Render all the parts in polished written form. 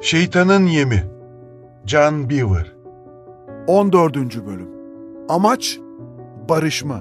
Şeytanın Yemi. John Beaver. 14. Bölüm. Amaç barışma.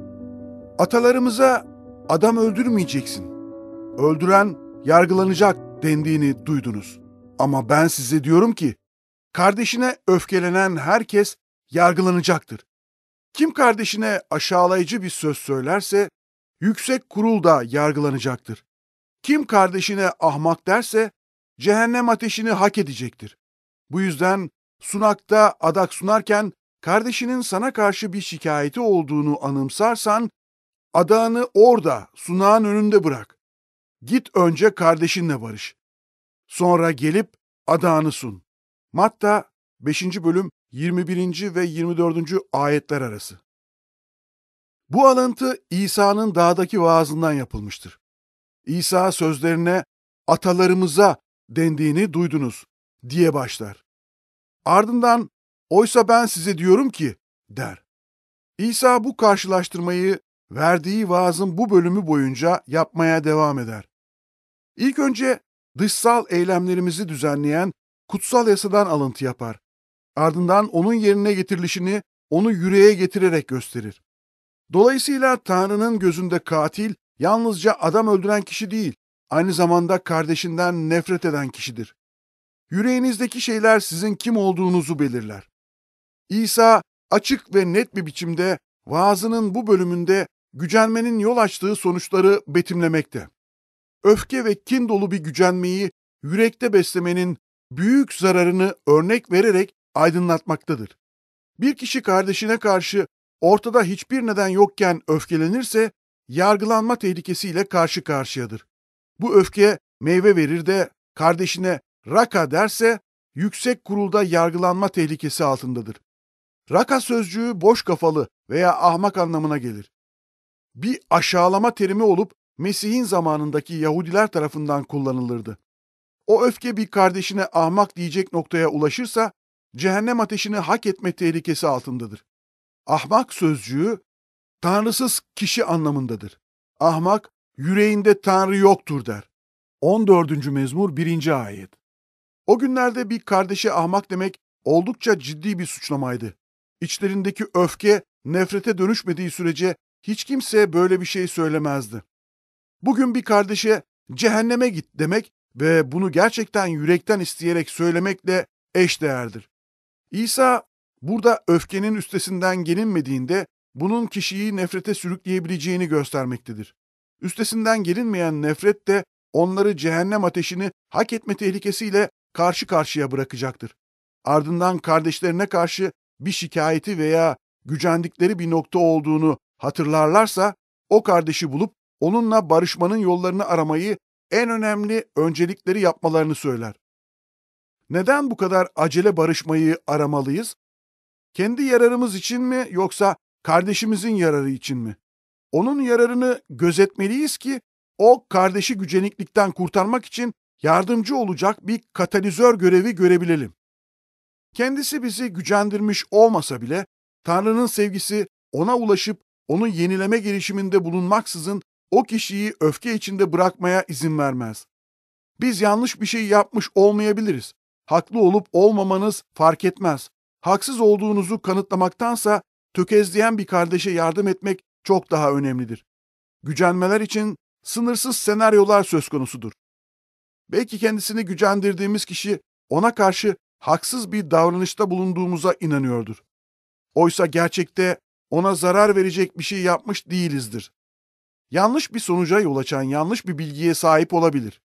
Atalarımıza adam öldürmeyeceksin, öldüren yargılanacak dendiğini duydunuz. Ama ben size diyorum ki, kardeşine öfkelenen herkes yargılanacaktır. Kim kardeşine aşağılayıcı bir söz söylerse, yüksek kurul da yargılanacaktır. Kim kardeşine ahmak derse, cehennem ateşini hak edecektir. Bu yüzden sunakta adak sunarken kardeşinin sana karşı bir şikayeti olduğunu anımsarsan, adağını orada, sunağın önünde bırak. Git önce kardeşinle barış. Sonra gelip adağını sun. Matta 5. bölüm 21. ve 24. ayetler arası. Bu alıntı İsa'nın dağdaki vaazından yapılmıştır. İsa sözlerine atalarımıza dendiğini duydunuz diye başlar. Ardından oysa ben size diyorum ki der. İsa bu karşılaştırmayı verdiği vaazın bu bölümü boyunca yapmaya devam eder. İlk önce dışsal eylemlerimizi düzenleyen kutsal yasadan alıntı yapar. Ardından onun yerine getirilişini onu yüreğe getirerek gösterir. Dolayısıyla Tanrı'nın gözünde katil yalnızca adam öldüren kişi değil, aynı zamanda kardeşinden nefret eden kişidir. Yüreğinizdeki şeyler sizin kim olduğunuzu belirler. İsa açık ve net bir biçimde vaazının bu bölümünde gücenmenin yol açtığı sonuçları betimlemekte. Öfke ve kin dolu bir gücenmeyi yürekte beslemenin büyük zararını örnek vererek aydınlatmaktadır. Bir kişi kardeşine karşı ortada hiçbir neden yokken öfkelenirse yargılanma tehlikesiyle karşı karşıyadır. Bu öfke meyve verir de kardeşine raka derse yüksek kurulda yargılanma tehlikesi altındadır. Raka sözcüğü boş kafalı veya ahmak anlamına gelir. Bir aşağılama terimi olup Mesih'in zamanındaki Yahudiler tarafından kullanılırdı. O öfke bir kardeşine ahmak diyecek noktaya ulaşırsa cehennem ateşini hak etme tehlikesi altındadır. Ahmak sözcüğü tanrısız kişi anlamındadır. Ahmak yüreğinde Tanrı yoktur der. 14. Mezmur 1. ayet. O günlerde bir kardeşe ahmak demek oldukça ciddi bir suçlamaydı. İçlerindeki öfke nefrete dönüşmediği sürece hiç kimse böyle bir şey söylemezdi. Bugün bir kardeşe cehenneme git demek ve bunu gerçekten yürekten isteyerek söylemekle eşdeğerdir. İsa burada öfkenin üstesinden gelinmediğinde bunun kişiyi nefrete sürükleyebileceğini göstermektedir. Üstesinden gelinmeyen nefret de onları cehennem ateşini hak etme tehlikesiyle karşı karşıya bırakacaktır. Ardından kardeşlerine karşı bir şikayeti veya gücendikleri bir nokta olduğunu hatırlarlarsa o kardeşi bulup onunla barışmanın yollarını aramayı en önemli öncelikleri yapmalarını söyler. Neden bu kadar acele barışmayı aramalıyız? Kendi yararımız için mi yoksa kardeşimizin yararı için mi? Onun yararını gözetmeliyiz ki o kardeşi güceniklikten kurtarmak için yardımcı olacak bir katalizör görevi görebilelim. Kendisi bizi gücendirmiş olmasa bile Tanrı'nın sevgisi ona ulaşıp onu yenileme girişiminde bulunmaksızın o kişiyi öfke içinde bırakmaya izin vermez. Biz yanlış bir şey yapmış olmayabiliriz. Haklı olup olmamanız fark etmez. Haksız olduğunuzu kanıtlamaktansa tökezleyen bir kardeşe yardım etmek çok daha önemlidir. Gücenmeler için sınırsız senaryolar söz konusudur. Belki kendisini gücendirdiğimiz kişi ona karşı haksız bir davranışta bulunduğumuza inanıyordur. Oysa gerçekte ona zarar verecek bir şey yapmış değilizdir. Yanlış bir sonuca yol açan yanlış bir bilgiye sahip olabilir.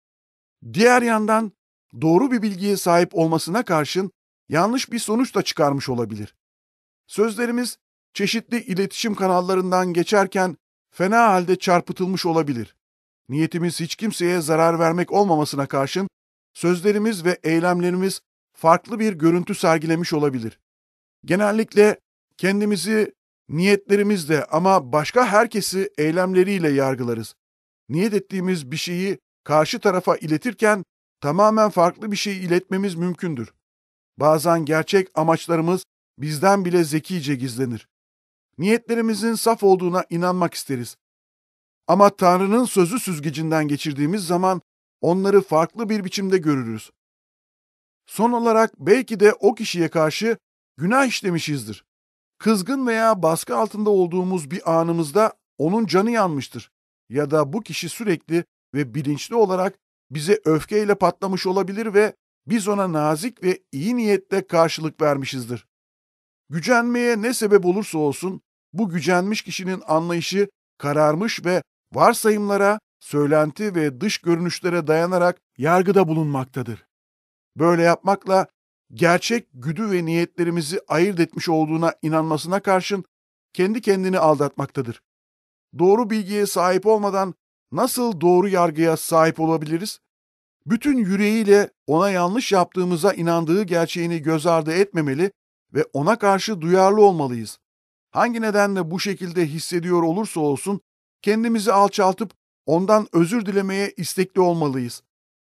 Diğer yandan doğru bir bilgiye sahip olmasına karşın yanlış bir sonuç da çıkarmış olabilir. Sözlerimiz çeşitli iletişim kanallarından geçerken fena halde çarpıtılmış olabilir. Niyetimiz hiç kimseye zarar vermek olmamasına karşın sözlerimiz ve eylemlerimiz farklı bir görüntü sergilemiş olabilir. Genellikle kendimizi niyetlerimizle ama başka herkesi eylemleriyle yargılarız. Niyet ettiğimiz bir şeyi karşı tarafa iletirken tamamen farklı bir şey iletmemiz mümkündür. Bazen gerçek amaçlarımız bizden bile zekice gizlenir. Niyetlerimizin saf olduğuna inanmak isteriz. Ama Tanrı'nın sözü süzgecinden geçirdiğimiz zaman onları farklı bir biçimde görürüz. Son olarak belki de o kişiye karşı günah işlemişizdir. Kızgın veya baskı altında olduğumuz bir anımızda onun canı yanmıştır. Ya da bu kişi sürekli ve bilinçli olarak bize öfkeyle patlamış olabilir ve biz ona nazik ve iyi niyetle karşılık vermişizdir. Gücenmeye ne sebep olursa olsun bu gücenmiş kişinin anlayışı kararmış ve varsayımlara, söylenti ve dış görünüşlere dayanarak yargıda bulunmaktadır. Böyle yapmakla gerçek güdü ve niyetlerimizi ayırt etmiş olduğuna inanmasına karşın kendi kendini aldatmaktadır. Doğru bilgiye sahip olmadan nasıl doğru yargıya sahip olabiliriz? Bütün yüreğiyle ona yanlış yaptığımıza inandığı gerçeğini göz ardı etmemeli ve ona karşı duyarlı olmalıyız. Hangi nedenle bu şekilde hissediyor olursa olsun kendimizi alçaltıp ondan özür dilemeye istekli olmalıyız.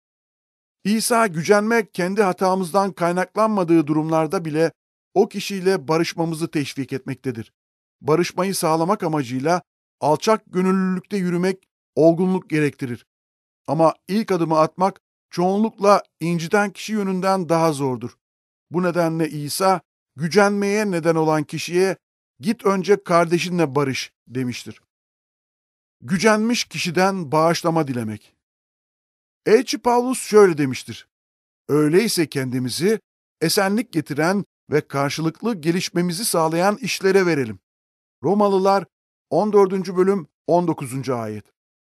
İsa gücenme kendi hatamızdan kaynaklanmadığı durumlarda bile o kişiyle barışmamızı teşvik etmektedir. Barışmayı sağlamak amacıyla alçak gönüllülükte yürümek olgunluk gerektirir. Ama ilk adımı atmak çoğunlukla inciten kişi yönünden daha zordur. Bu nedenle İsa gücenmeye neden olan kişiye "Git önce kardeşinle barış" demiştir. Gücenmiş kişiden bağışlama dilemek. Elçi Pavlus şöyle demiştir: Öyleyse kendimizi esenlik getiren ve karşılıklı gelişmemizi sağlayan işlere verelim. Romalılar 14. bölüm 19. ayet.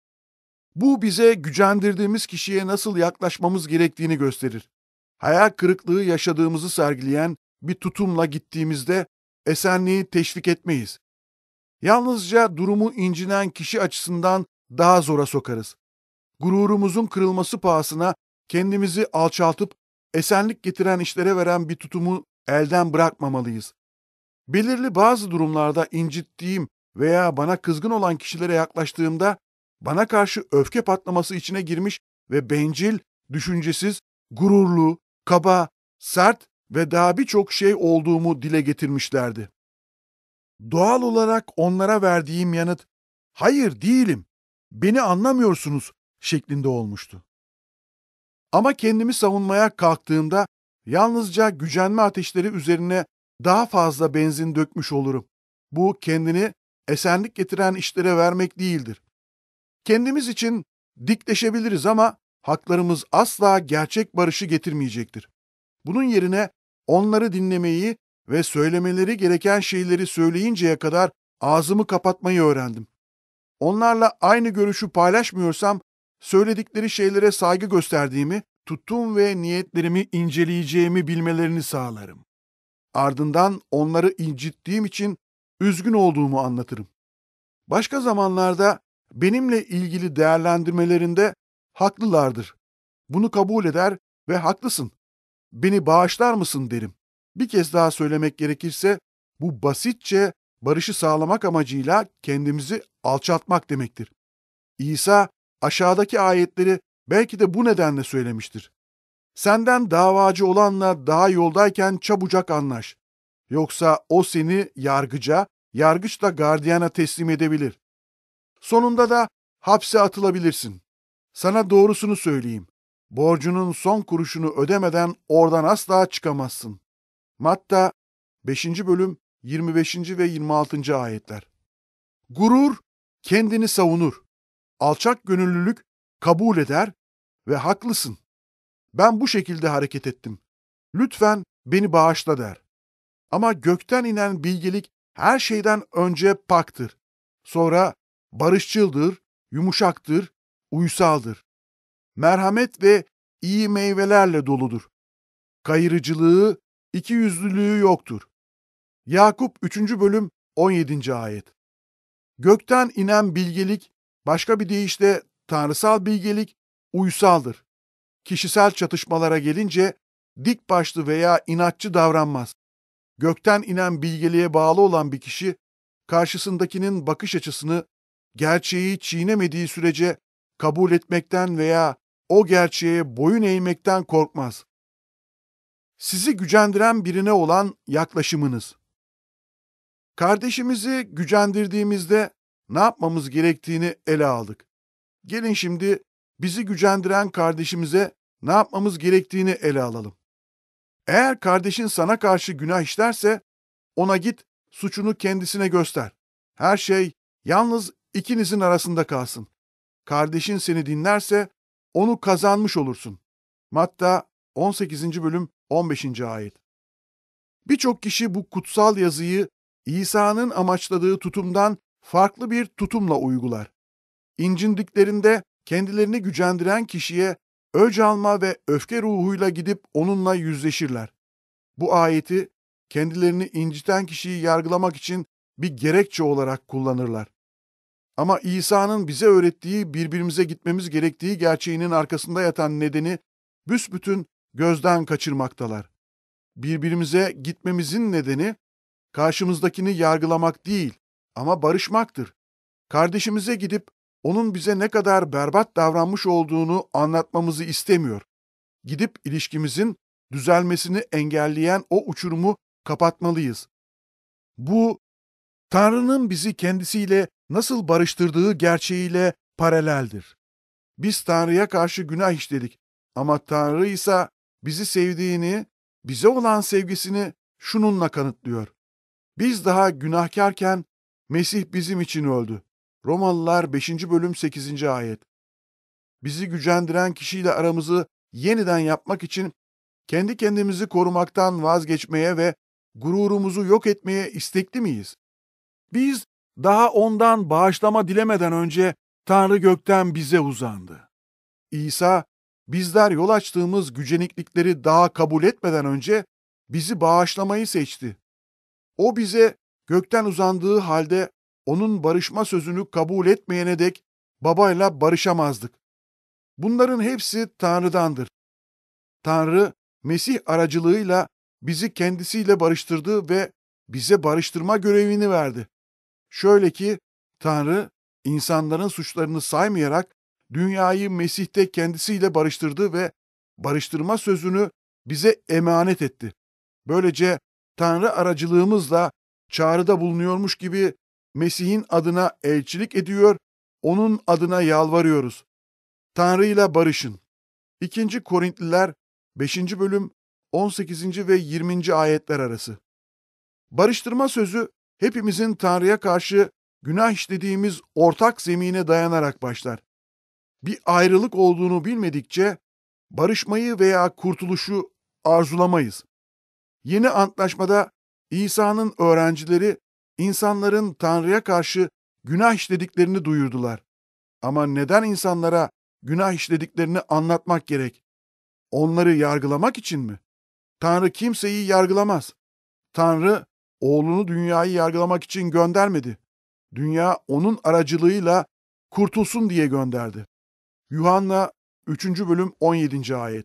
Bu bize gücendirdiğimiz kişiye nasıl yaklaşmamız gerektiğini gösterir. Hayal kırıklığı yaşadığımızı sergileyen bir tutumla gittiğimizde esenliği teşvik etmeyiz. Yalnızca durumu incinen kişi açısından daha zora sokarız. Gururumuzun kırılması pahasına kendimizi alçaltıp esenlik getiren işlere veren bir tutumu elden bırakmamalıyız. Belirli bazı durumlarda incittiğim veya bana kızgın olan kişilere yaklaştığımda bana karşı öfke patlaması içine girmiş ve bencil, düşüncesiz, gururlu, kaba, sert ve daha birçok şey olduğumu dile getirmişlerdi. Doğal olarak onlara verdiğim yanıt, "Hayır değilim, beni anlamıyorsunuz" şeklinde olmuştu. Ama kendimi savunmaya kalktığımda yalnızca gücenme ateşleri üzerine daha fazla benzin dökmüş olurum. Bu kendini esenlik getiren işlere vermek değildir. Kendimiz için dikleşebiliriz ama haklarımız asla gerçek barışı getirmeyecektir. Bunun yerine onları dinlemeyi ve söylemeleri gereken şeyleri söyleyinceye kadar ağzımı kapatmayı öğrendim. Onlarla aynı görüşü paylaşmıyorsam söyledikleri şeylere saygı gösterdiğimi, tutum ve niyetlerimi inceleyeceğimi bilmelerini sağlarım. Ardından onları incittiğim için üzgün olduğumu anlatırım. Başka zamanlarda benimle ilgili değerlendirmelerinde haklılardır. Bunu kabul eder ve "Haklısın, beni bağışlar mısın?" derim. Bir kez daha söylemek gerekirse bu basitçe barışı sağlamak amacıyla kendimizi alçaltmak demektir. İsa aşağıdaki ayetleri belki de bu nedenle söylemiştir. Senden davacı olanla daha yoldayken çabucak anlaş. Yoksa o seni yargıca, yargıç da gardiyana teslim edebilir. Sonunda da hapse atılabilirsin. Sana doğrusunu söyleyeyim. Borcunun son kuruşunu ödemeden oradan asla çıkamazsın. Matta 5. bölüm 25. ve 26. ayetler. Gurur kendini savunur. Alçak gönüllülük kabul eder ve "Haklısın. Ben bu şekilde hareket ettim. Lütfen beni bağışla" der. Ama gökten inen bilgelik her şeyden önce paktır. Sonra barışçıldır, yumuşaktır, uysaldır. Merhamet ve iyi meyvelerle doludur. Kayırıcılığı, ikiyüzlülüğü yoktur. Yakup 3. bölüm 17. ayet. Gökten inen bilgelik, başka bir deyişle tanrısal bilgelik, uysaldır. Kişisel çatışmalara gelince dik başlı veya inatçı davranmaz. Gökten inen bilgeliğe bağlı olan bir kişi, karşısındakinin bakış açısını, gerçeği çiğnemediği sürece kabul etmekten veya o gerçeğe boyun eğmekten korkmaz. Sizi gücendiren birine olan yaklaşımınız. Kardeşimizi gücendirdiğimizde ne yapmamız gerektiğini ele aldık. Gelin şimdi bizi gücendiren kardeşimize ne yapmamız gerektiğini ele alalım. Eğer kardeşin sana karşı günah işlerse, ona git, suçunu kendisine göster. Her şey yalnız ikinizin arasında kalsın. Kardeşin seni dinlerse onu kazanmış olursun. Matta 18. bölüm 15. ayet. Birçok kişi bu kutsal yazıyı İsa'nın amaçladığı tutumdan farklı bir tutumla uygular. İncindiklerinde kendilerini gücendiren kişiye öc alma ve öfke ruhuyla gidip onunla yüzleşirler. Bu ayeti kendilerini inciten kişiyi yargılamak için bir gerekçe olarak kullanırlar. Ama İsa'nın bize öğrettiği birbirimize gitmemiz gerektiği gerçeğinin arkasında yatan nedeni büsbütün gözden kaçırmaktalar. Birbirimize gitmemizin nedeni karşımızdakini yargılamak değil ama barışmaktır. Kardeşimize gidip onun bize ne kadar berbat davranmış olduğunu anlatmamızı istemiyor. Gidip ilişkimizin düzelmesini engelleyen o uçurumu kapatmalıyız. Bu, Tanrı'nın bizi kendisiyle nasıl barıştırdığı gerçeğiyle paraleldir. Biz Tanrı'ya karşı günah işledik ama Tanrı ise bizi sevdiğini, bize olan sevgisini şununla kanıtlıyor. Biz daha günahkarken Mesih bizim için öldü. Romalılar 5. bölüm 8. ayet. Bizi gücendiren kişiyle aramızı yeniden yapmak için kendi kendimizi korumaktan vazgeçmeye ve gururumuzu yok etmeye istekli miyiz? Biz daha ondan bağışlama dilemeden önce Tanrı gökten bize uzandı. İsa, bizler yol açtığımız güceniklikleri daha kabul etmeden önce bizi bağışlamayı seçti. O bize gökten uzandığı halde onun barışma sözünü kabul etmeyene dek babayla barışamazdık. Bunların hepsi Tanrı'dandır. Tanrı, Mesih aracılığıyla bizi kendisiyle barıştırdı ve bize barıştırma görevini verdi. Şöyle ki, Tanrı, insanların suçlarını saymayarak dünyayı Mesih'te kendisiyle barıştırdı ve barıştırma sözünü bize emanet etti. Böylece Tanrı aracılığımızla çağrıda bulunuyormuş gibi Mesih'in adına elçilik ediyor, onun adına yalvarıyoruz. Tanrı ile barışın. 2. Korintliler 5. bölüm 18. ve 20. ayetler arası. Barıştırma sözü hepimizin Tanrı'ya karşı günah işlediğimiz ortak zemine dayanarak başlar. Bir ayrılık olduğunu bilmedikçe barışmayı veya kurtuluşu arzulamayız. Yeni antlaşmada İsa'nın öğrencileri insanların Tanrı'ya karşı günah işlediklerini duyurdular. Ama neden insanlara günah işlediklerini anlatmak gerek? Onları yargılamak için mi? Tanrı kimseyi yargılamaz. Tanrı oğlunu dünyayı yargılamak için göndermedi. Dünya onun aracılığıyla kurtulsun diye gönderdi. Yuhanna 3. bölüm 17. ayet.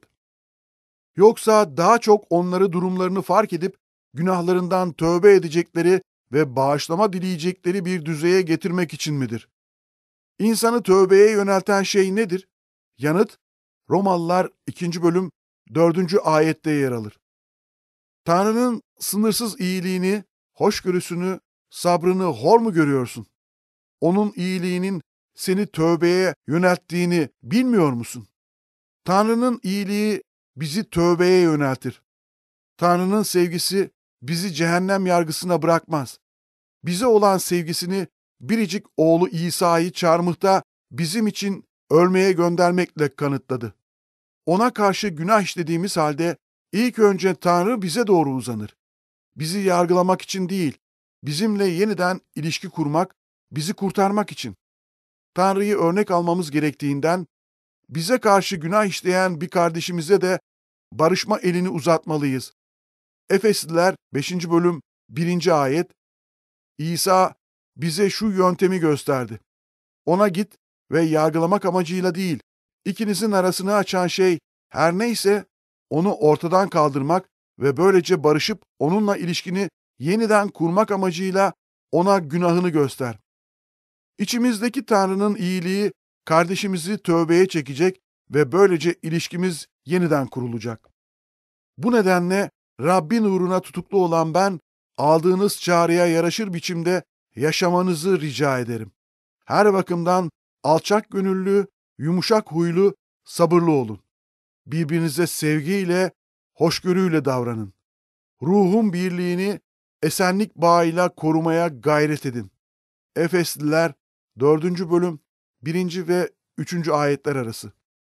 Yoksa daha çok onları durumlarını fark edip günahlarından tövbe edecekleri ve bağışlama dileyecekleri bir düzeye getirmek için midir? İnsanı tövbeye yönelten şey nedir? Yanıt, Romalılar 2. bölüm 4. ayette yer alır. Tanrı'nın sınırsız iyiliğini, hoşgörüsünü, sabrını hor mu görüyorsun? Onun iyiliğinin seni tövbeye yönelttiğini bilmiyor musun? Tanrı'nın iyiliği bizi tövbeye yöneltir. Tanrı'nın sevgisi bizi cehennem yargısına bırakmaz. Bize olan sevgisini biricik oğlu İsa'yı çarmıhta bizim için ölmeye göndermekle kanıtladı. Ona karşı günah işlediğimiz halde ilk önce Tanrı bize doğru uzanır. Bizi yargılamak için değil, bizimle yeniden ilişki kurmak, bizi kurtarmak için. Tanrı'yı örnek almamız gerektiğinden bize karşı günah işleyen bir kardeşimize de barışma elini uzatmalıyız. Efesliler 5. bölüm 1. ayet. İsa bize şu yöntemi gösterdi. Ona git ve yargılamak amacıyla değil, ikinizin arasını açan şey her neyse onu ortadan kaldırmak ve böylece barışıp onunla ilişkini yeniden kurmak amacıyla ona günahını göster. İçimizdeki Tanrı'nın iyiliği kardeşimizi tövbeye çekecek ve böylece ilişkimiz yeniden kurulacak. Bu nedenle Rabbin uğruna tutuklu olan ben, aldığınız çağrıya yaraşır biçimde yaşamanızı rica ederim. Her bakımdan alçak gönüllü, yumuşak huylu, sabırlı olun. Birbirinize sevgiyle, hoşgörüyle davranın. Ruhun birliğini esenlik bağıyla korumaya gayret edin. Efesliler 4. bölüm 1. ve 3. ayetler arası.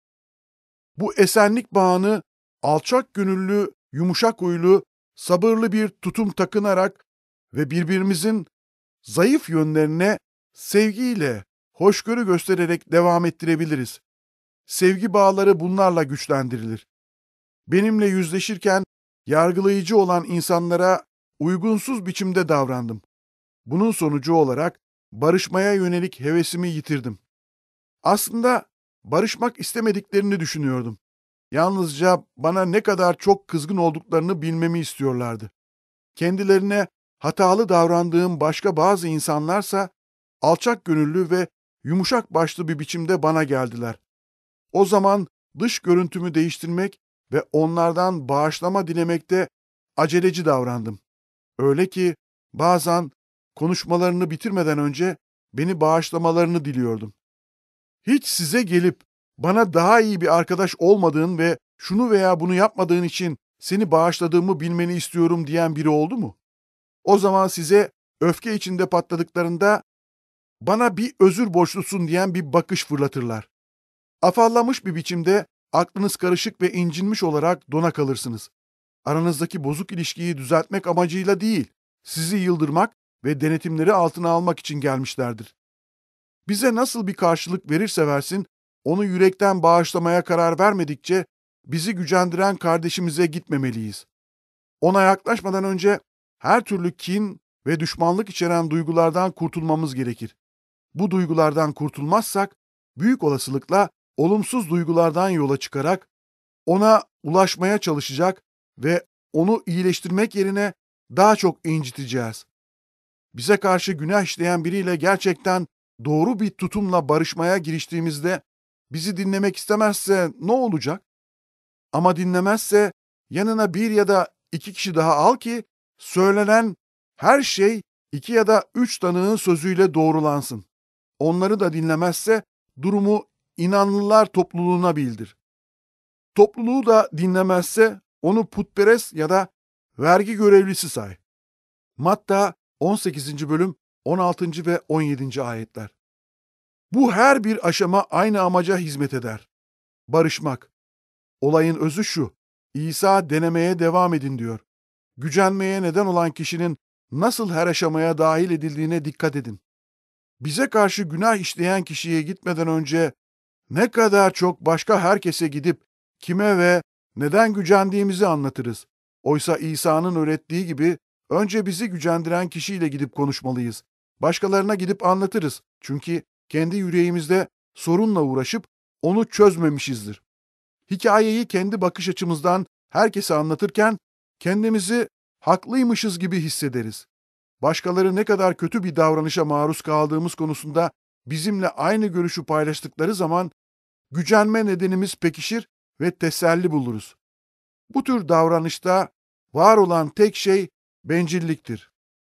Bu esenlik bağını alçak gönüllü, yumuşak huylu, sabırlı bir tutum takınarak ve birbirimizin zayıf yönlerine sevgiyle, hoşgörü göstererek devam ettirebiliriz. Sevgi bağları bunlarla güçlendirilir. Benimle yüzleşirken yargılayıcı olan insanlara uygunsuz biçimde davrandım. Bunun sonucu olarak barışmaya yönelik hevesimi yitirdim. Aslında barışmak istemediklerini düşünüyordum. Yalnızca bana ne kadar çok kızgın olduklarını bilmemi istiyorlardı. Kendilerine hatalı davrandığım başka bazı insanlarsa alçak gönüllü ve yumuşak başlı bir biçimde bana geldiler. O zaman dış görüntümü değiştirmek ve onlardan bağışlama dilemekte aceleci davrandım. Öyle ki bazen konuşmalarını bitirmeden önce beni bağışlamalarını diliyordum. Hiç size gelip bana daha iyi bir arkadaş olmadığın ve şunu veya bunu yapmadığın için seni bağışladığımı bilmeni istiyorum diyen biri oldu mu? O zaman size öfke içinde patladıklarında bana bir özür borçlusun diyen bir bakış fırlatırlar. Afallamış bir biçimde aklınız karışık ve incinmiş olarak dona kalırsınız. Aranızdaki bozuk ilişkiyi düzeltmek amacıyla değil, sizi yıldırmak ve denetimleri altına almak için gelmişlerdir. Bize nasıl bir karşılık verirse versin, onu yürekten bağışlamaya karar vermedikçe bizi gücendiren kardeşimize gitmemeliyiz. Ona yaklaşmadan önce her türlü kin ve düşmanlık içeren duygulardan kurtulmamız gerekir. Bu duygulardan kurtulmazsak, büyük olasılıkla olumsuz duygulardan yola çıkarak ona ulaşmaya çalışacak ve onu iyileştirmek yerine daha çok inciteceğiz. Bize karşı günah işleyen biriyle gerçekten doğru bir tutumla barışmaya giriştiğimizde bizi dinlemek istemezse ne olacak? Ama dinlemezse yanına bir ya da iki kişi daha al ki söylenen her şey 2 ya da 3 tanığın sözüyle doğrulansın. Onları da dinlemezse durumu inanlılar topluluğuna bildir. Topluluğu da dinlemezse onu putperest ya da vergi görevlisi say. Matta 18. bölüm 16. ve 17. ayetler. Bu her bir aşama aynı amaca hizmet eder. Barışmak. Olayın özü şu: İsa denemeye devam edin diyor. Gücenmeye neden olan kişinin nasıl her aşamaya dahil edildiğine dikkat edin. Bize karşı günah işleyen kişiye gitmeden önce ne kadar çok başka herkese gidip kime ve neden gücendiğimizi anlatırız. Oysa İsa'nın öğrettiği gibi önce bizi gücendiren kişiyle gidip konuşmalıyız. Başkalarına gidip anlatırız. Çünkü kendi yüreğimizde sorunla uğraşıp onu çözmemişizdir. Hikayeyi kendi bakış açımızdan herkese anlatırken kendimizi haklıymışız gibi hissederiz. Başkaları ne kadar kötü bir davranışa maruz kaldığımız konusunda bizimle aynı görüşü paylaştıkları zaman gücenme nedenimiz pekişir ve teselli buluruz. Bu tür davranışta var olan tek şey bencilliktir.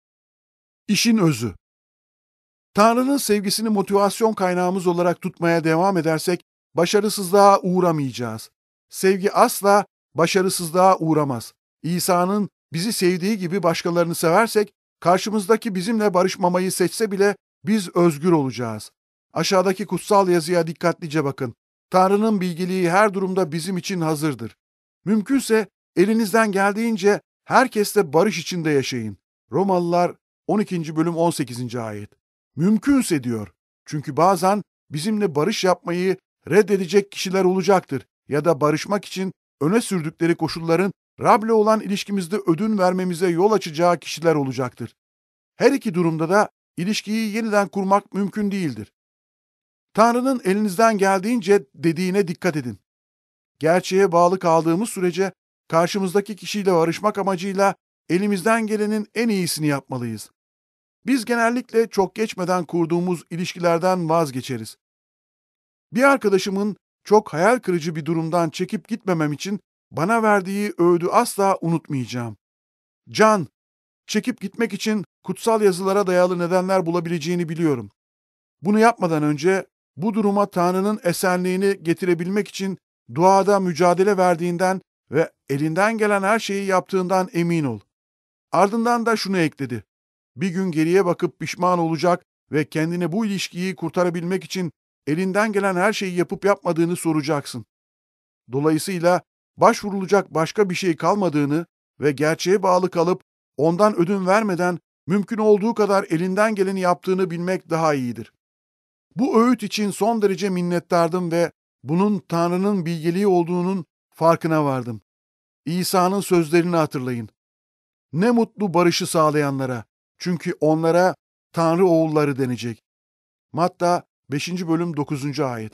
İşin özü. Tanrı'nın sevgisini motivasyon kaynağımız olarak tutmaya devam edersek başarısızlığa uğramayacağız. Sevgi asla başarısızlığa uğramaz. İsa'nın bizi sevdiği gibi başkalarını seversek, karşımızdaki bizimle barışmamayı seçse bile biz özgür olacağız. Aşağıdaki kutsal yazıya dikkatlice bakın. Tanrı'nın bilgeliği her durumda bizim için hazırdır. Mümkünse elinizden geldiğince herkesle barış içinde yaşayın. Romalılar 12. bölüm 18. ayet. Mümkünse diyor. Çünkü bazen bizimle barış yapmayı reddedecek kişiler olacaktır ya da barışmak için öne sürdükleri koşulların Rab'le olan ilişkimizde ödün vermemize yol açacağı kişiler olacaktır. Her iki durumda da ilişkiyi yeniden kurmak mümkün değildir. Tanrı'nın elinizden geldiğince dediğine dikkat edin. Gerçeğe bağlı kaldığımız sürece karşımızdaki kişiyle barışmak amacıyla elimizden gelenin en iyisini yapmalıyız. Biz genellikle çok geçmeden kurduğumuz ilişkilerden vazgeçeriz. Bir arkadaşımın çok hayal kırıcı bir durumdan çekip gitmemem için bana verdiği öğüdü asla unutmayacağım. Can, çekip gitmek için kutsal yazılara dayalı nedenler bulabileceğini biliyorum. Bunu yapmadan önce bu duruma Tanrı'nın esenliğini getirebilmek için duada mücadele verdiğinden ve elinden gelen her şeyi yaptığından emin ol. Ardından da şunu ekledi. Bir gün geriye bakıp pişman olacak ve kendine bu ilişkiyi kurtarabilmek için elinden gelen her şeyi yapıp yapmadığını soracaksın. Dolayısıyla başvurulacak başka bir şey kalmadığını ve gerçeğe bağlı kalıp ondan ödün vermeden mümkün olduğu kadar elinden geleni yaptığını bilmek daha iyidir. Bu öğüt için son derece minnettardım ve bunun Tanrı'nın bilgeliği olduğunun farkına vardım. İsa'nın sözlerini hatırlayın. Ne mutlu barışı sağlayanlara, çünkü onlara Tanrı oğulları denecek. Matta 5. bölüm 9. ayet.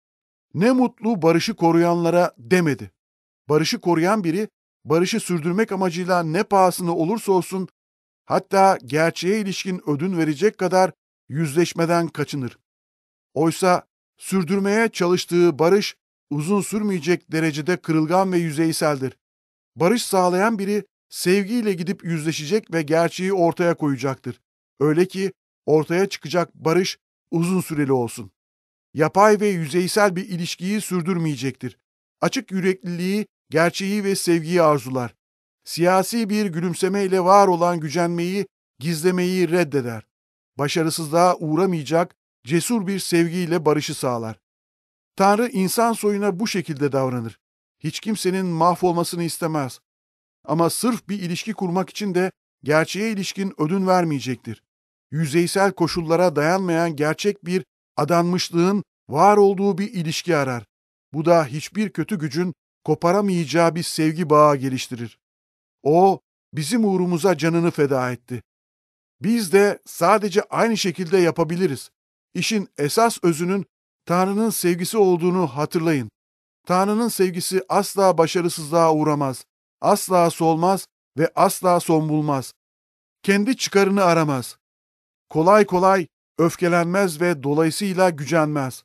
Ne mutlu barışı koruyanlara demedi. Barışı koruyan biri, barışı sürdürmek amacıyla ne pahasına olursa olsun, hatta gerçeğe ilişkin ödün verecek kadar yüzleşmeden kaçınır. Oysa sürdürmeye çalıştığı barış uzun sürmeyecek derecede kırılgan ve yüzeyseldir. Barış sağlayan biri sevgiyle gidip yüzleşecek ve gerçeği ortaya koyacaktır. Öyle ki ortaya çıkacak barış uzun süreli olsun. Yapay ve yüzeysel bir ilişkiyi sürdürmeyecektir. Açık yürekliliği, gerçeği ve sevgiyi arzular. Siyasi bir gülümsemeyle var olan gücenmeyi, gizlemeyi reddeder. Başarısızlığa uğramayacak, cesur bir sevgiyle barışı sağlar. Tanrı insan soyuna bu şekilde davranır. Hiç kimsenin mahvolmasını istemez. Ama sırf bir ilişki kurmak için de gerçeğe ilişkin ödün vermeyecektir. Yüzeysel koşullara dayanmayan gerçek bir adanmışlığın var olduğu bir ilişki arar. Bu da hiçbir kötü gücün koparamayacağı bir sevgi bağı geliştirir. O, bizim uğrumuza canını feda etti. Biz de sadece aynı şekilde yapabiliriz. İşin esas özünün Tanrı'nın sevgisi olduğunu hatırlayın. Tanrı'nın sevgisi asla başarısızlığa uğramaz, asla solmaz ve asla son bulmaz. Kendi çıkarını aramaz. Kolay kolay öfkelenmez ve dolayısıyla gücenmez.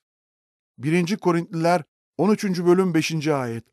1. Korintliler 13. bölüm 5. ayet.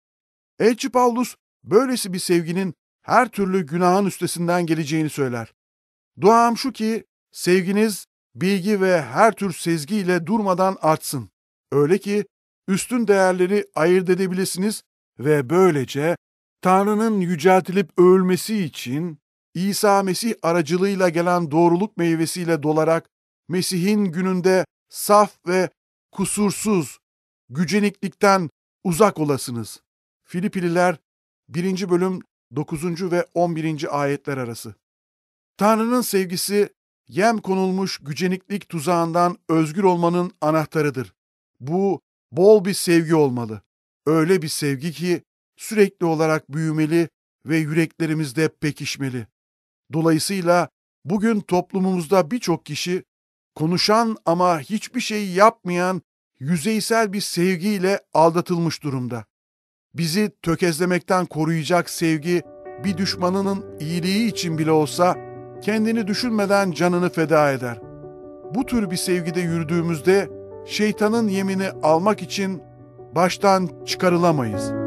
Elçi Pavlus böylesi bir sevginin her türlü günahın üstesinden geleceğini söyler. Duam şu ki sevginiz bilgi ve her tür sezgiyle durmadan artsın. Öyle ki üstün değerleri ayırt edebilirsiniz ve böylece Tanrı'nın yüceltilip övülmesi için İsa Mesih aracılığıyla gelen doğruluk meyvesiyle dolarak Mesih'in gününde saf ve kusursuz, güceniklikten uzak olasınız. Filipililer 1. bölüm 9. ve 11. ayetler arası. Tanrı'nın sevgisi yem konulmuş güceniklik tuzağından özgür olmanın anahtarıdır. Bu bol bir sevgi olmalı. Öyle bir sevgi ki sürekli olarak büyümeli ve yüreklerimizde pekişmeli. Dolayısıyla bugün toplumumuzda birçok kişi konuşan ama hiçbir şey yapmayan yüzeysel bir sevgiyle aldatılmış durumda. Bizi tökezlemekten koruyacak sevgi bir düşmanının iyiliği için bile olsa kendini düşünmeden canını feda eder. Bu tür bir sevgide yürüdüğümüzde şeytanın yemini almak için baştan çıkarılamayız.